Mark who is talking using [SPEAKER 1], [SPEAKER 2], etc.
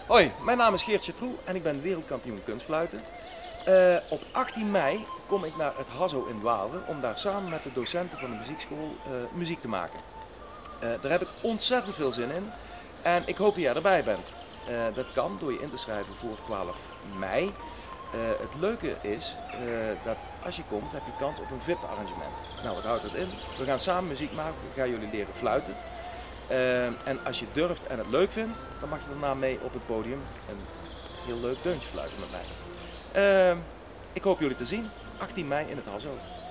[SPEAKER 1] Hoi, mijn naam is Geert Citroen en ik ben wereldkampioen kunstfluiten. Op 18 mei kom ik naar het Hasso in Waalre om daar samen met de docenten van de muziekschool muziek te maken. Daar heb ik ontzettend veel zin in en ik hoop dat jij erbij bent. Dat kan door je in te schrijven voor 12 mei. Het leuke is dat als je komt heb je kans op een VIP-arrangement. Nou, wat houdt dat in? We gaan samen muziek maken, ik ga jullie leren fluiten. En als je durft en het leuk vindt, dan mag je daarna mee op het podium een heel leuk deuntje fluiten met mij. Ik hoop jullie te zien, 18 mei in het Hasso.